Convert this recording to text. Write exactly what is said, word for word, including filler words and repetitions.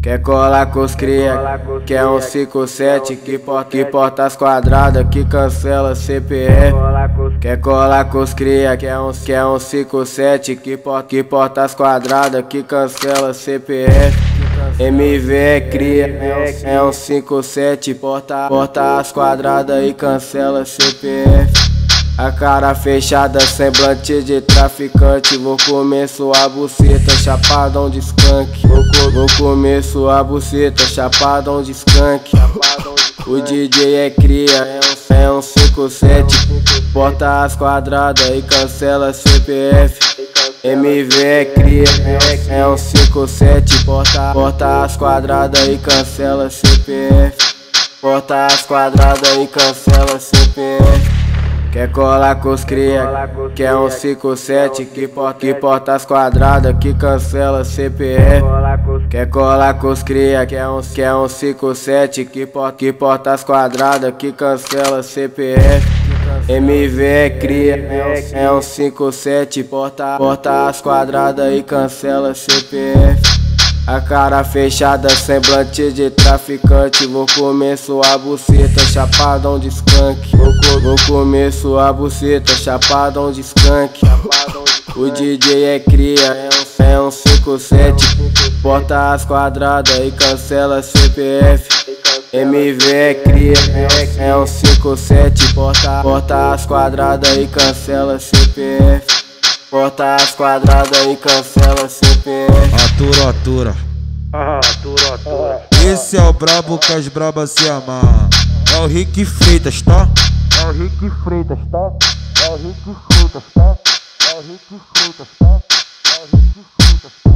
Quer colar com os cria, quer um cinco sete que porta, que porta as quadradas, que cancela C P F. Quer colar com os cria, quer um, quer um cinco sete que porta, que porta as quadradas, que cancela C P F. M V é cria, é um cinco sete, porta, porta as quadradas e cancela C P F. A cara fechada, semblante de traficante. Vou comer sua buceta, chapadão de skunk. Vou, vou comer sua buceta, chapadão de skunk. O D J é cria, é um cinco sete, porta as quadradas e cancela C P F. M V é cria, é um cinco sete, porta, porta as quadradas e cancela C P F. Porta as quadradas e cancela C P F. Quer colar com os cria, quer um cinco sete que porta, que porta as quadradas, que cancela C P F. Quer colar com os cria, quer um, quer um cinco sete que porta, que porta as quadradas, que cancela C P F. M V é cria, é um cinco sete, porta, porta as quadradas e cancela C P F. A cara fechada, semblante de traficante. Vou comer sua buceta, chapadão de skunk. Vou, vou comer sua buceta, chapadão de skunk. O D J é cria, é um cinco sete, porta as quadradas e cancela C P F. M V é cria, é um cinco sete, porta, porta as quadradas e cancela C P F. Porta as quadradas e cancela C P F. Atura, atura. Ah, atura, atura. Esse é o brabo que as brabas se amarram. É o Rick Freitas, tá? É o Rick Freitas, tá? É o Rick Freitas, tá? É o Rick Freitas, tá? É o Rick Freitas, tá?